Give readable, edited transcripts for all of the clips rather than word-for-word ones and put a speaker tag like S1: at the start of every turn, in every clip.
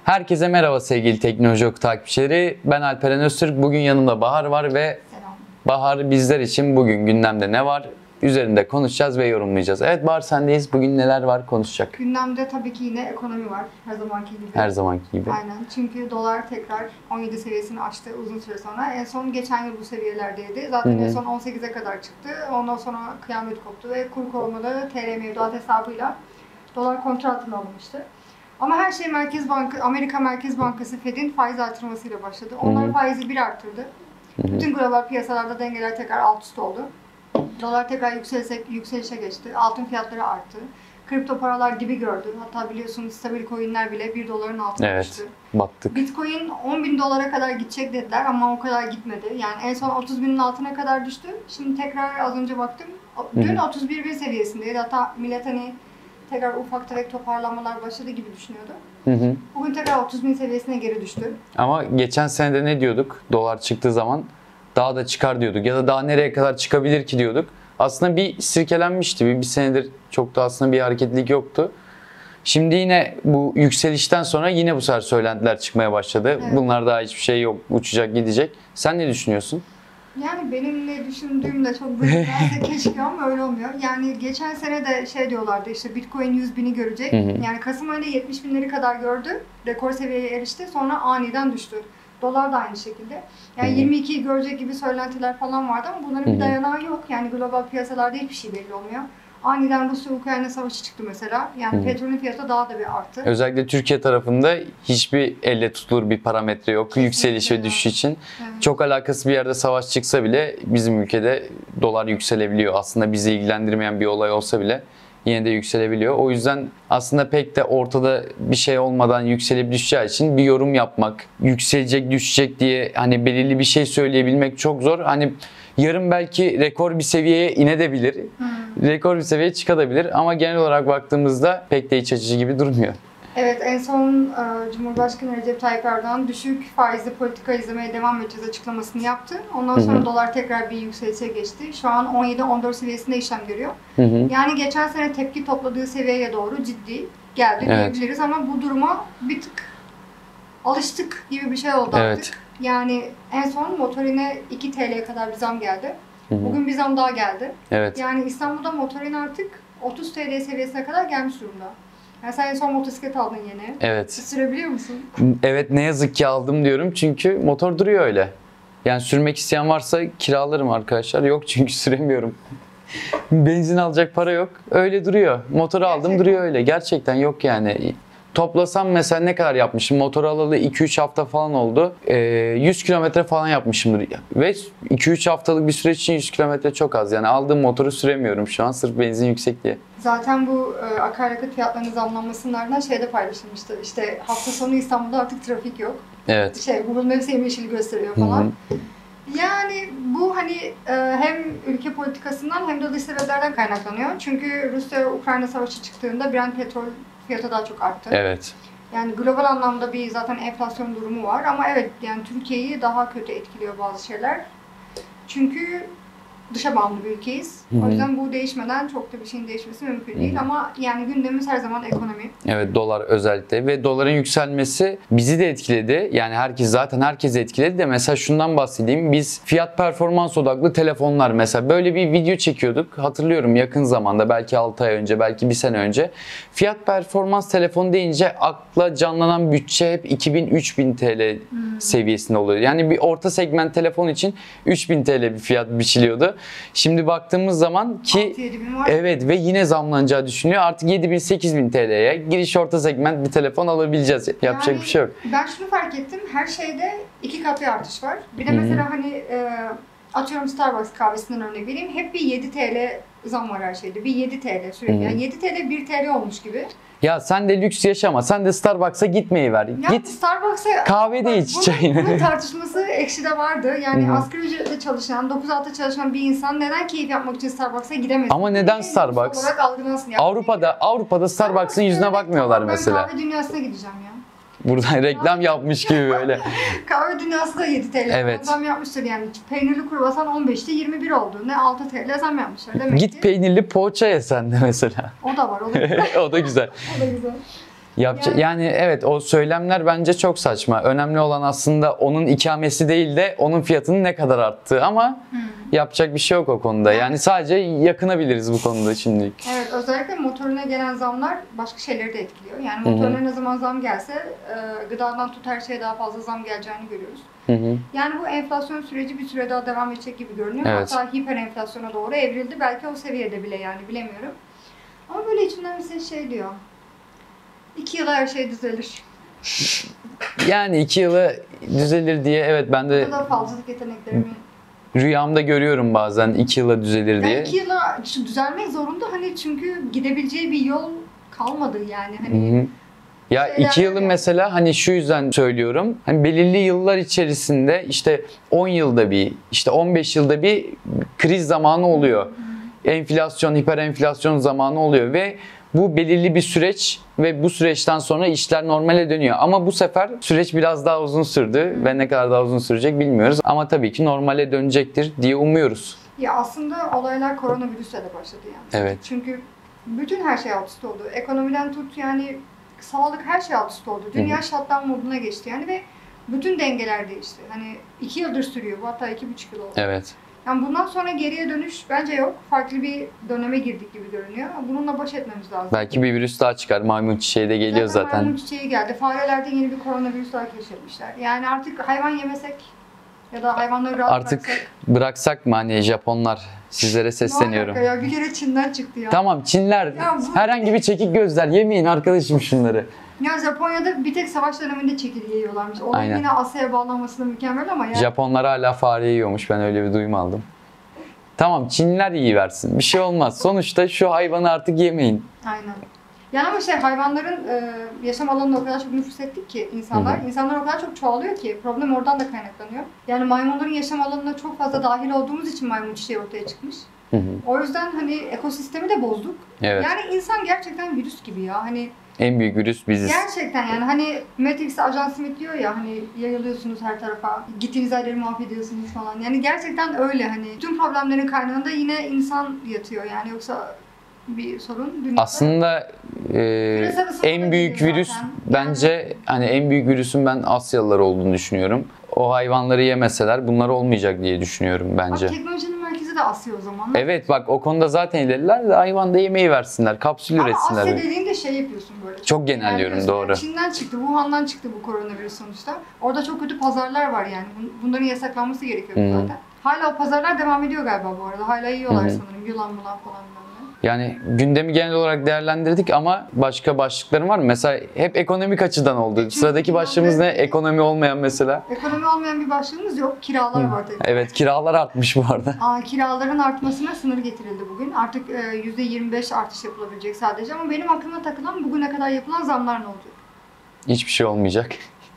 S1: Herkese merhaba sevgili Teknoloji Oku takipçileri. Ben Alperen Öztürk. Bugün yanımda Bahar var ve
S2: Selam.
S1: Bahar bizler için bugün gündemde ne var? Üzerinde konuşacağız ve yorumlayacağız. Evet Bahar sendeyiz. Bugün neler var konuşacak?
S2: Gündemde tabii ki yine ekonomi var her zamanki gibi.
S1: Her zamanki gibi.
S2: Aynen, çünkü dolar tekrar 17 seviyesini aştı uzun süre sonra. En son geçen yıl bu seviyelerdeydi. Zaten en son 18'e kadar çıktı. Ondan sonra kıyamet koptu ve kur korumalı TL mevduat hesabıyla dolar kontrol altına alınmıştı. Ama her şey Amerika Merkez Bankası Fed'in faiz artırmasıyla başladı. Onlar faizi bir arttırdı. Bütün global piyasalarda dengeler tekrar alt üst oldu. Dolar tekrar yükselişe geçti. Altın fiyatları arttı. Kripto paralar dibi gördü. Hatta biliyorsunuz stabil coinler bile 1 doların altına düştü.
S1: Evet, baktık.
S2: Bitcoin 10.000 dolara kadar gidecek dediler ama o kadar gitmedi. Yani en son 30.000'in altına kadar düştü. Şimdi tekrar az önce baktım. Dün 31.000 seviyesindeydi. Hatta millet hani tekrar ufak tefek toparlanmalar başladı gibi düşünüyordu. Bugün tekrar 30.000 seviyesine geri düştü.
S1: Ama geçen senede ne diyorduk? Dolar çıktığı zaman daha da çıkar diyorduk. Ya da daha nereye kadar çıkabilir ki diyorduk. Aslında bir sirkelenmişti. Bir senedir çok da aslında bir hareketlilik yoktu. Şimdi yine bu yükselişten sonra yine bu sefer söylentiler çıkmaya başladı.
S2: Evet.
S1: Bunlar daha hiçbir şey yok. Uçacak gidecek. Sen ne düşünüyorsun?
S2: Yani benim ne düşündüğüm de çok büyük keşke ama öyle olmuyor. Yani geçen sene de şey diyorlardı, işte Bitcoin 100.000'i görecek. Yani Kasım ayında 70.000'leri kadar gördü. Rekor seviyeye erişti. Sonra aniden düştü. Dolar da aynı şekilde. Yani 22'yi görecek gibi söylentiler falan vardı ama bunların bir dayanağı yok. Yani global piyasalarda hiçbir şey belli olmuyor. Aniden Rusya-Ukrayna savaşı çıktı mesela. Yani petrolün fiyatı daha da bir arttı.
S1: Özellikle Türkiye tarafında hiçbir elle tutulur bir parametre yok.
S2: Kesinlikle
S1: Yükseliş ve düşüş için.
S2: Evet.
S1: Çok alakası bir yerde savaş çıksa bile bizim ülkede dolar yükselebiliyor. Aslında bizi ilgilendirmeyen bir olay olsa bile yine de yükselebiliyor. O yüzden aslında pek de ortada bir şey olmadan yükselip düşeceği için bir yorum yapmak, yükselecek düşecek diye hani belirli bir şey söyleyebilmek çok zor. Hani yarın belki rekor bir seviyeye inebilir. Rekor bir seviyeye çıkabilir ama genel olarak baktığımızda pek de iç açıcı gibi durmuyor.
S2: Evet, en son Cumhurbaşkanı Recep Tayyip Erdoğan düşük faizli politika izlemeye devam edeceğiz açıklamasını yaptı. Ondan sonra dolar tekrar bir yükselişe geçti. Şu an 17-14 seviyesinde işlem görüyor. Yani geçen sene tepki topladığı seviyeye doğru ciddi geldi diyebiliriz ama bu duruma bir tık alıştık gibi bir şey oldu artık. Yani en son motorine 2 TL'ye kadar bir zam geldi. Bugün bir zam daha geldi.
S1: Evet.
S2: Yani İstanbul'da motorin artık 30 TL seviyesine kadar gelmiş durumda. Yani sen en son motosiklet aldın yeni.
S1: Evet.
S2: Sürebiliyor musun?
S1: Evet, ne yazık ki aldım diyorum çünkü motor duruyor öyle. Yani sürmek isteyen varsa kiralarım arkadaşlar. Yok çünkü süremiyorum. Benzin alacak para yok. Öyle duruyor. Motoru aldım
S2: Gerçekten.
S1: duruyor öyle. Gerçekten yok yani. Toplasam mesela ne kadar yapmışım? Motor alalı 2-3 hafta falan oldu. 100 kilometre falan yapmışımdır. Ve 2-3 haftalık bir süreç için 100 kilometre çok az. Yani aldığım motoru süremiyorum şu an sırf benzin yüksek diye.
S2: Zaten bu akaryakıt fiyatlarının zamlanmasının ardından şeyde paylaşılmıştı. İşte hafta sonu İstanbul'da artık trafik yok.
S1: Evet.
S2: Google Maps yeşil gösteriyor falan. Yani bu hani hem ülke politikasından hem de dış sebeplerden kaynaklanıyor. Çünkü Rusya-Ukrayna savaşı çıktığında Brent petrol fiyatı daha çok arttı.
S1: Evet.
S2: Yani global anlamda bir zaten enflasyon durumu var ama evet yani Türkiye'yi daha kötü etkiliyor bazı şeyler. Çünkü dışa bağımlı bir ülkeyiz. O yüzden bu değişmeden çok da bir şeyin değişmesi mümkün değil ama yani gündemimiz her zaman ekonomi.
S1: Evet, dolar özellikle ve doların yükselmesi bizi de etkiledi. Yani herkesi etkiledi de mesela şundan bahsedeyim. Biz fiyat performans odaklı telefonlar mesela böyle bir video çekiyorduk. Hatırlıyorum yakın zamanda belki 6 ay önce belki bir sene önce. Fiyat performans telefonu deyince akla canlanan bütçe hep 2000-3000 TL seviyesinde oluyor. Yani bir orta segment telefon için 3000 TL bir fiyat biçiliyordu. Şimdi baktığımız zaman ki
S2: 6-7 bin var.
S1: evet ve yine zamlanacağı düşünüyor. Artık 7.000-8.000 TL'ye giriş orta segment bir telefon alabileceğiz. Yapacak
S2: Yani
S1: bir şey yok.
S2: Ben şunu fark ettim. Her şeyde 2 kat bir artış var. Bir de mesela hani atıyorum Starbucks kahvesinden örnek vereyim. Hep bir 7 TL zam var her şeyde. Bir 7 TL sürekli. Yani 7 TL 1 TL olmuş gibi.
S1: Ya sen de lüks yaşama. Sen de Starbucks'a gitmeyi ver.
S2: Ya
S1: Git
S2: Starbucks'a
S1: kahve de iç çayını.
S2: Bunun tartışması Ekşi'de vardı. Yani asgari ücretle çalışan, 9-6 çalışan bir insan neden keyif yapmak için Starbucks'a gidemez?
S1: Ama neden
S2: Lüks
S1: Starbucks?
S2: olarak algılansın. Yani
S1: Avrupa'da Starbucks'ın yüzüne bakmıyorlar
S2: tamam,
S1: mesela.
S2: Ben kahve dünyasına gideceğim ya.
S1: Buradan reklam yapmış gibi böyle.
S2: Kahve dünyası da 7 TL.
S1: Evet.
S2: Zam yapmıştır yani. Peynirli kruvasan 15'te 21 oldu. Ne 6 TL zam yapmışlar. Demek
S1: Git
S2: ki
S1: peynirli poğaça ye sen de mesela.
S2: o da var. O da güzel.
S1: O da güzel.
S2: O da güzel.
S1: Yani evet, o söylemler bence çok saçma. Önemli olan aslında onun ikamesi değil de onun fiyatının ne kadar arttığı, ama yapacak bir şey yok o konuda. Yani sadece yakınabiliriz bu konuda şimdilik.
S2: Evet, özellikle motoruna gelen zamlar başka şeyleri de etkiliyor. Yani motoruna ne zaman zam gelse gıdadan tut her şeye daha fazla zam geleceğini görüyoruz. Yani bu enflasyon süreci bir süre daha devam edecek gibi görünüyor.
S1: Evet.
S2: Hatta hiper enflasyona doğru evrildi. Belki o seviyede bile, yani bilemiyorum. Ama böyle içimden bir ses şey diyor. 2 yıla her şey düzelir.
S1: Yani 2 yıla düzelir diye, evet, ben de
S2: Bu kadar fazlalık yeteneklerimi.
S1: rüyamda görüyorum bazen 2 yıla düzelir
S2: Yani
S1: diye.
S2: 2 yıla düzelmek zorunda, hani çünkü gidebileceği bir yol kalmadı yani. Hani
S1: Ya 2 yılı mesela hani şu yüzden söylüyorum. Hani belirli yıllar içerisinde işte 10 yılda bir, işte 15 yılda bir kriz zamanı oluyor. Enflasyon, hiperenflasyon zamanı oluyor ve bu belirli bir süreç ve bu süreçten sonra işler normale dönüyor. Ama bu sefer süreç biraz daha uzun sürdü ve ne kadar daha uzun sürecek bilmiyoruz. Ama tabii ki normale dönecektir diye umuyoruz.
S2: ya aslında olaylar koronavirüsle de başladı yani.
S1: Evet.
S2: Çünkü bütün her şey alt üst oldu. Ekonomiden tut, yani sağlık, her şey alt üst oldu. Dünya shutdown moduna geçti yani ve bütün dengeler değişti. Hani 2 yıldır sürüyor bu, hatta 2,5 yıl oldu.
S1: Evet.
S2: Yani bundan sonra geriye dönüş bence yok. Farklı bir döneme girdik gibi görünüyor. Bununla baş etmemiz lazım.
S1: Belki bir virüs daha çıkar. Maymun çiçeği de geliyor zaten.
S2: Maymun çiçeği geldi. Farelerde yeni bir koronavirüs daha keşfetmişler. Yani artık hayvan yemesek ya da hayvanları rahat
S1: Artık bıraksak mı hani Japonlar? Sizlere sesleniyorum.
S2: Ya bir kere Çin'den çıktı ya.
S1: Tamam, Çinler
S2: Ya
S1: herhangi bir çekik gözler yemeyin arkadaşım şunları.
S2: Ya Japonya'da bir tek savaş döneminde çekirge yiyorlarmış. Onun
S1: Aynen.
S2: yine Asya'ya bağlanması da mükemmel ama yani.
S1: Japonlar hala fare yiyormuş. Ben öyle bir duyum aldım. Tamam, Çinliler yiyiversin. Bir şey olmaz. Sonuçta şu hayvanı artık yemeyin.
S2: Aynen. Yani ama hayvanların yaşam alanına o kadar çok nüfuz ettik ki insanlar. İnsanlar o kadar çok çoğalıyor ki problem oradan da kaynaklanıyor. Yani maymunların yaşam alanına çok fazla dahil olduğumuz için maymun çiçeği ortaya çıkmış. O yüzden hani ekosistemi de bozduk.
S1: Evet.
S2: Yani insan gerçekten virüs gibi ya. Hani
S1: En büyük virüs biziz.
S2: gerçekten yani hani Matrix'te Ajan Smith diyor ya, hani yayılıyorsunuz her tarafa, gittiğiniz yerleri mahvediyorsunuz falan. Yani gerçekten öyle, hani tüm problemlerin kaynağında yine insan yatıyor yani, yoksa bir sorun dünyada.
S1: Aslında en büyük virüs
S2: zaten.
S1: bence hani en büyük virüsün ben Asyalılar olduğunu düşünüyorum. O hayvanları yemeseler bunlar olmayacak diye düşünüyorum bence.
S2: Bak, teknolojinin merkezi de Asya o zaman.
S1: Evet, bak o konuda zaten ileriler de hayvan da yemeği versinler, kapsül
S2: Ama
S1: üretsinler.
S2: Asya dediğinde şey yapıyorsun böyle.
S1: Çok genelliyorum,
S2: Genelliyorsun.
S1: doğru.
S2: Yani Çin'den çıktı, Wuhan'dan çıktı bu koronavirüs sonuçta. Orada çok kötü pazarlar var yani. Bunların yasaklanması gerekiyor zaten. Hala o pazarlar devam ediyor galiba bu arada. Hala yiyorlar sanırım. Yılan falan bilmem ne.
S1: Yani gündemi genel olarak değerlendirdik ama başka başlıkların var mı? Mesela hep ekonomik açıdan oldu. Sıradaki başlığımız ne? Ekonomi olmayan mesela.
S2: Ekonomi olmayan bir başlığımız yok. Kiralar var tabii.
S1: Evet, kiralar artmış bu arada.
S2: Kiraların artmasına sınır getirildi bugün. Artık %25 artış yapılabilecek sadece. Ama benim aklıma takılan bugüne kadar yapılan zamlar ne olacak?
S1: Hiçbir şey olmayacak.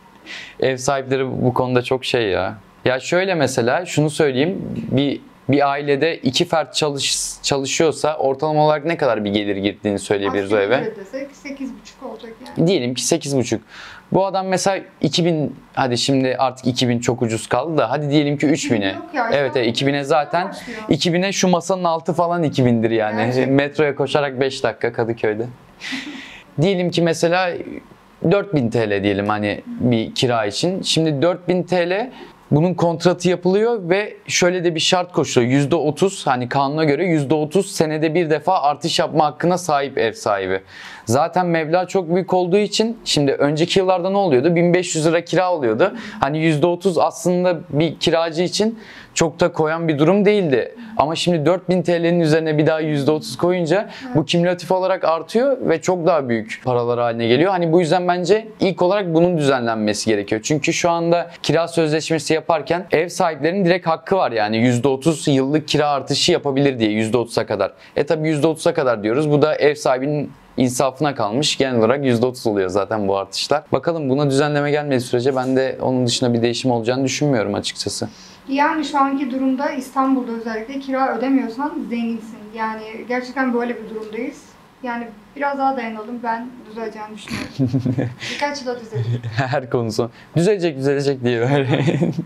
S1: Ev sahipleri bu konuda çok şey ya. Ya şöyle mesela şunu söyleyeyim. Bir ailede 2 fert çalışıyorsa ortalama olarak ne kadar bir gelir girdiğini söyleyebiliriz o eve.
S2: Asgari ücret desek 8,5 olacak yani.
S1: Diyelim ki 8,5. Bu adam mesela 2000, hadi şimdi artık 2000 çok ucuz kaldı da hadi diyelim ki 3000'e.
S2: Yok ya,
S1: Evet, 2000'e zaten
S2: başlıyor.
S1: 2000'e şu masanın altı falan 2000'dir yani.
S2: Gerçekten.
S1: Metroya koşarak 5 dakika Kadıköy'de. Diyelim ki mesela 4000 TL diyelim hani bir kira için. Şimdi 4000 TL, bunun kontratı yapılıyor ve şöyle de bir şart koşuluyor. %30, hani kanuna göre %30 senede bir defa artış yapma hakkına sahip ev sahibi. Zaten meblağ çok büyük olduğu için şimdi önceki yıllarda ne oluyordu? 1500 lira kira oluyordu. Hani %30 aslında bir kiracı için çok da koyan bir durum değildi. Ama şimdi 4000 TL'nin üzerine bir daha %30 koyunca bu kümülatif olarak artıyor ve çok daha büyük paralar haline geliyor. Hani bu yüzden bence ilk olarak bunun düzenlenmesi gerekiyor. Çünkü şu anda kira sözleşmesi yaparken ev sahiplerinin direkt hakkı var yani %30 yıllık kira artışı yapabilir diye %30'a kadar. Tabii %30'a kadar diyoruz. Bu da ev sahibinin insafına kalmış. Genel olarak %30 oluyor zaten bu artışlar. Bakalım, buna düzenleme gelmediği sürece ben de onun dışında bir değişim olacağını düşünmüyorum açıkçası.
S2: Yani şu anki durumda İstanbul'da özellikle kira ödemiyorsan zenginsin. Yani gerçekten böyle bir durumdayız. Yani biraz daha dayanalım, ben düzeleceğini düşünüyorum. Birkaç yıla düzelecek.
S1: Her konusu düzelecek diye böyle.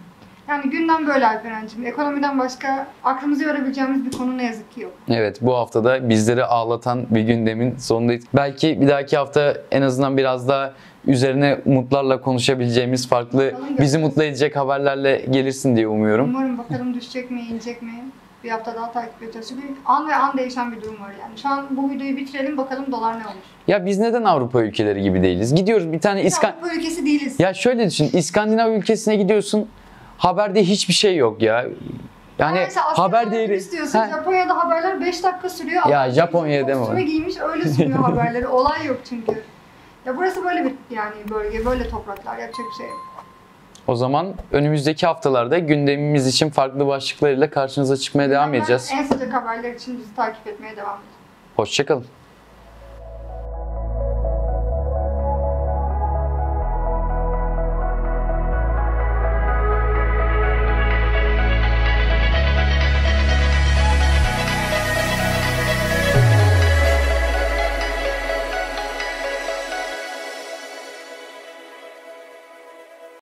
S2: Yani gündem böyle Alperen'cim. Ekonomiden başka aklımızı yorabileceğimiz bir konu ne yazık ki yok.
S1: Evet, bu haftada bizleri ağlatan bir gündemin sonundayız. Belki bir dahaki hafta en azından biraz daha üzerine umutlarla konuşabileceğimiz farklı, bizi mutlu edecek haberlerle gelirsin diye umuyorum.
S2: Umarım bakalım düşecek mi, inecek mi? Bir hafta daha takip edeceğiz. Çünkü an ve an değişen bir durum var yani. Şu an bu videoyu bitirelim bakalım dolar ne olur.
S1: Ya biz neden Avrupa ülkeleri gibi değiliz? Gidiyoruz bir tane
S2: Avrupa ülkesi değiliz.
S1: Ya şöyle düşün, İskandinav ülkesine gidiyorsun, haberde hiçbir şey yok ya. Yani
S2: mesela
S1: haber değeri...
S2: istiyorsun.
S1: Ha.
S2: Japonya'da haberler 5 dakika sürüyor.
S1: Ya
S2: Adam
S1: Japonya deme
S2: kostüme
S1: o.
S2: giymiş öyle sunuyor haberleri. Olay yok çünkü. Ya burası böyle bir yani bölge, böyle topraklar. Yapacak bir şey yok.
S1: O zaman önümüzdeki haftalarda gündemimiz için farklı başlıklarıyla karşınıza çıkmaya devam edeceğiz.
S2: En sıcak haberler için bizi takip etmeye devam edin.
S1: Hoşça kalın.